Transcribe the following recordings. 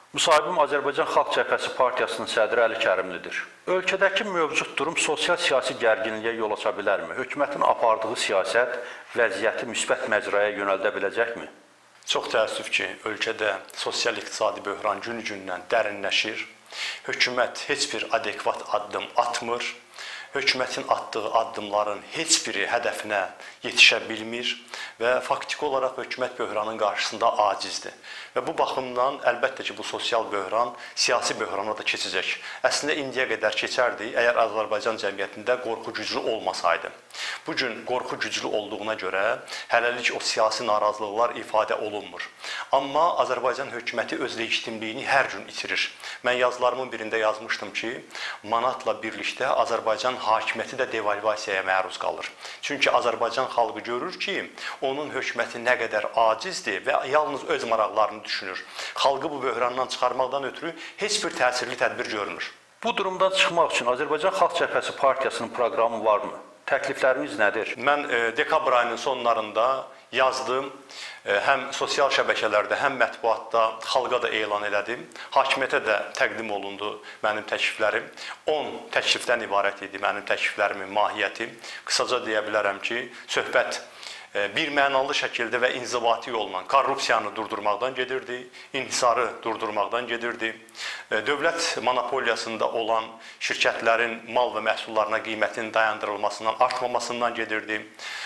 Müsahibim Azərbaycan Xalq Cəbhəsi Partiyasının sədri Əli Kərimlidir. Ölkədəki mövcud durum sosial-siyasi gərginliyə yol aça bilərmi? Hökumətin apardığı siyasət vəziyyəti müsbət məcraya yönəldə biləcəkmi? Çox təəssüf ki, ölkədə sosial-iqtisadi böhran gün-gündən dərinləşir. Hökumət heç bir adekvat addım atmır. Hökumətin atdığı addımların heç biri hədəfinə yetişə bilmir və faktiki olaraq hökumət böhranın qarşısında acizdir. Və bu baxımdan əlbəttə ki, bu sosial böhran siyasi böhrana da keçəcək. Əslində indiyə qədər keçərdi, əgər Azərbaycan cəmiyyətində qorxu güclü olmasaydı. Bugün qorxu güclü olduğuna görə hələlik o siyasi narazılıqlar ifadə olunmur. Amma Azərbaycan hökuməti öz legitimliyini hər gün itirir. Mən yazılarımın birində yazmışdım ki, manatla birlikdə Azərbaycan hakimiyyəti də devalvasiyaya məruz qalır. Çünki Azərbaycan xalqı görür ki, onun hökuməti nə qədər acizdir və yalnız öz maraqlarını düşünür. Xalqı bu böhrandan çıxarmaqdan ötürü heç bir təsirli tədbir görmür. Bu durumdan çıxmaq üçün Azərbaycan Xalq Cəbhəsi Partiyasının proqramı varmı? Təklifləriniz nədir? Mən dekabr ayının sonlarında yazdım. Həm sosial şəbəkələrdə, həm mətbuatda xalqa da elan elədim. Hakimiyyətə də təqdim olundu mənim təkliflərim. 10 təklifdən ibarət idi mənim təkliflərimin mahiyyəti. Qısaca deyə bilərəm ki, söhbət bir mənalı şəkildə və inzibati yolla korrupsiyanı durdurmaqdan gedirdi, inhisarı durdurmaqdan gedirdi, dövlət monopoliyasında olan şirkətlərin mal və məhsullarına qiymətin dayandırılmasından, artmamasından gedirdi,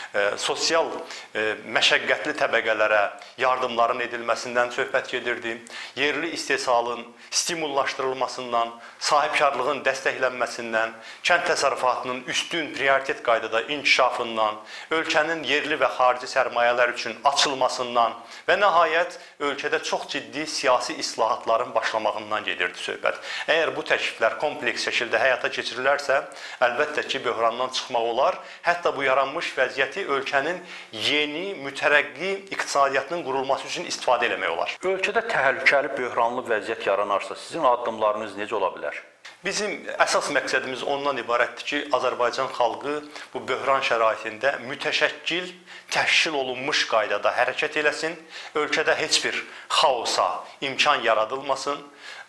sosial məşəqqətli təbəqələrə yardımların edilməsindən söhbət gedirdi, yerli istehsalın stimullaşdırılmasından, sahibkarlığın dəstəklənməsindən, kənd təsərrüfatının üstün prioritet qaydada inkişafından, ölkənin yerli və xarici sərmayələr üçün açılmasından və nəhayət ölkədə çox ciddi siyasi islahatların başlamağından gedirdi söhbət. Əgər bu təkliflər kompleks şəkildə həyata keçirilərsə, əlbəttə ki, böhrandan çıxmaq olar. Hətta bu yaranmış vəziyyəti ölkənin yeni, mütərəqqi iqtisadiyyatının qurulması üçün istifadə eləmək olar. Ölkədə təhlükəli, böhranlı vəziyyət yaranarsa, sizin addımlarınız necə ola bilər? Bizim əsas məqsədimiz ondan ibarətdir ki, Azərbaycan xalqı bu böhran şəraitində mütəşəkkil, təşkil olunmuş qaydada hərəkət eləsin, ölkədə heç bir xaosa imkan yaradılmasın,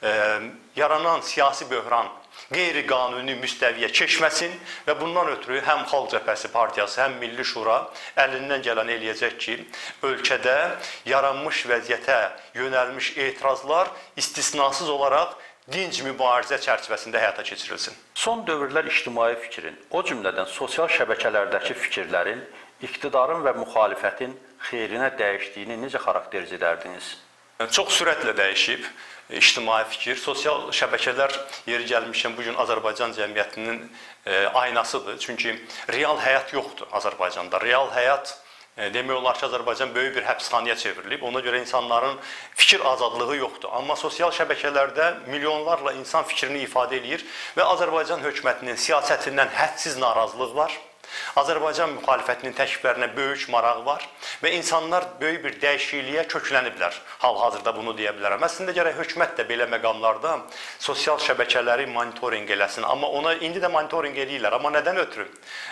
yaranan siyasi böhran qeyri-qanuni müstəviyə keçməsin və bundan ötürü həm Xalq Cəbhəsi Partiyası, həm Milli Şura əlindən gələn eləyəcək ki, ölkədə yaranmış vəziyyətə yönəlmiş etirazlar istisnasız olaraq dinc mübarizə çərçivəsində həyata keçirilsin. Son dövrlər ictimai fikrin, o cümlədən sosial şəbəkələrdəki fikirlərin, iqtidarın və müxalifətin xeyrinə dəyişdiyini necə xarakterizə edərdiniz? Çox sürətlə dəyişib ictimai fikir. Sosial şəbəkələr yeri gəlmişkən bugün Azərbaycan cəmiyyətinin aynasıdır. Çünki real həyat yoxdur Azərbaycanda. Real həyat demək olar ki, Azərbaycan böyük bir həbsxanaya çevrilib. Ona görə insanların fikir azadlığı yoxdur. Amma sosial şəbəkələrdə milyonlarla insan fikrini ifadə edir və Azərbaycan hökumətinin siyasətindən hədsiz narazılıq var. Azərbaycan müxalifətinin təkliflərinə böyük maraq var və insanlar böyük bir dəyişikliyə kökləniblər. Hal-hazırda bunu deyə bilərəm. Əslində gərək hökumət də belə məqamlarda sosial şəbəkələri monitorinq eləsin. Amma ona indi də monitorinq eləyirlər. Amma nədən ötürü?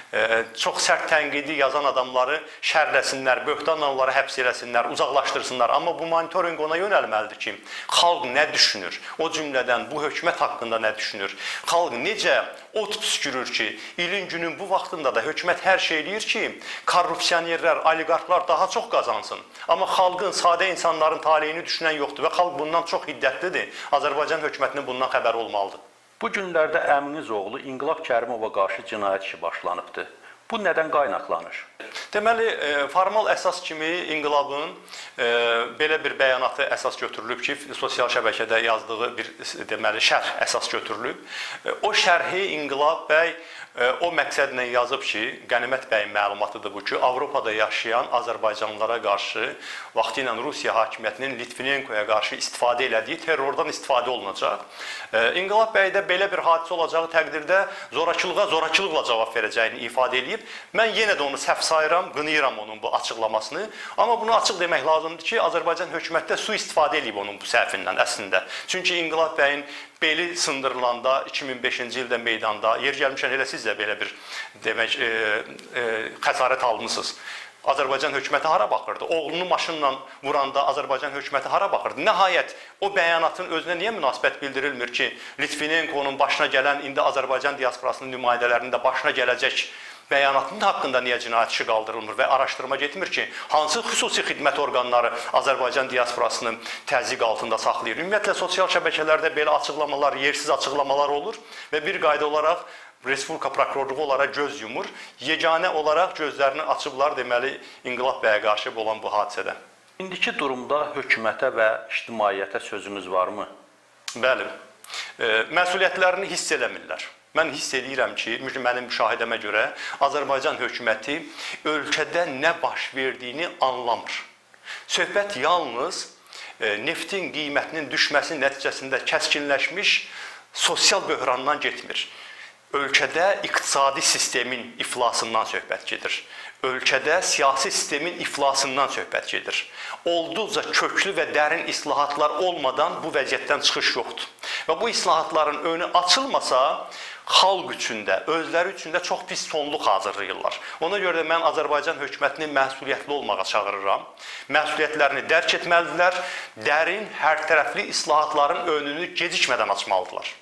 Çox sərt tənqidi yazan adamları şərləsinlər, böhtanla onları həbs eləsinlər, uzaqlaşdırsınlar. Amma bu monitorinq ona yönəlməlidir ki, xalq nə düşünür? O cümlədən bu hökumət haqqında nə düşünür? Xalq necə ot püskürür ki, ilin günün bu vaxtında da hökumət hər şey eləyir ki, korrupsionerlər, oliqarxlar daha çox qazansın. Amma xalqın, sadə insanların taleyini düşünən yoxdur və xalq bundan çox hiddətlidir. Azərbaycan hökumətinin bundan xəbəri olmalıdır. Bu günlərdə əminiz oğlu İnqilab Kərimova qarşı cinayət işi başlanıbdır. Bu nədən qaynaqlanır? Deməli, formal əsas kimi İnqilabın belə bir bəyanatı əsas götürülüb ki, sosial şəbəkədə yazdığı bir deməli şərh əsas götürülüb. O şərhi İnqilab bəy o məqsədlə yazıb ki, Qənimət bəyin məlumatıdır bu ki, Avropada yaşayan Azərbaycanlılara qarşı vaxtı ilə Rusiya hakimiyyətinin Litvinenkoya qarşı istifadə elədiyi terrordan istifadə olunacaq. İnqilab bəy də belə bir hadisə olacağı təqdirdə zorakılığa zorakılıqla cavab verəcəyini ifadə edib. Mən yenə də onu səhv sayıram, qınayıram onun bu açıqlamasını. Amma bunu açıq demək lazımdır ki, Azərbaycan hökumətdə sui-istifadə edib onun bu səhvindən əslində. Çünki İnqilab bəyin beli sındırılanda 2005-ci ildə meydanda, yer gəlmişən elə siz də belə bir demək xəsarət almışsınız. Azərbaycan hökuməti hara baxırdı? Oğlunu maşınla vuranda Azərbaycan hökuməti hara baxırdı? Nəhayət o bəyanatın özünə niyə münasibət bildirilmir ki, Litvinenkonun başına gələn, indi Azərbaycan diasporasının nümayəndələrinin də başına gələcək bəyanatının haqqında niyə cinayət işi qaldırılmır və araşdırma getmir ki, hansı xüsusi xidmət orqanları Azərbaycan diasporasını təzyiq altında saxlayır? Ümumiyyətlə, sosial şəbəkələrdə belə açıqlamalar, yersiz açıqlamalar olur və bir qayda olaraq Respublika prokurorluğu olaraq göz yumur, yeganə olaraq gözlərini açıblar deməli İnqilab bəyə qarşı olan bu hadisədə. İndiki durumda hökumətə və ictimaiyyətə sözünüz varmı? Bəli, məsuliyyətlərini hiss eləmirlər. Mən hiss edirəm ki, mənim müşahidəmə görə Azərbaycan hökuməti ölkədə nə baş verdiyini anlamır. Söhbət yalnız neftin qiymətinin düşməsi nəticəsində kəskinləşmiş sosial böhrandan getmir. Ölkədə iqtisadi sistemin iflasından söhbət gedir. Ölkədə siyasi sistemin iflasından söhbət gedir. Olduqca köklü və dərin islahatlar olmadan bu vəziyyətdən çıxış yoxdur. Və bu islahatların önü açılmasa, xalq üçün də, özləri üçün də çox pis sonluq hazırlayırlar. Ona görə də mən Azərbaycan hökumətini məsuliyyətli olmağa çağırıram. Məsuliyyətlərini dərk etməlidirlər, dərin, hər tərəfli islahatların önünü gecikmədən açmalıdırlar.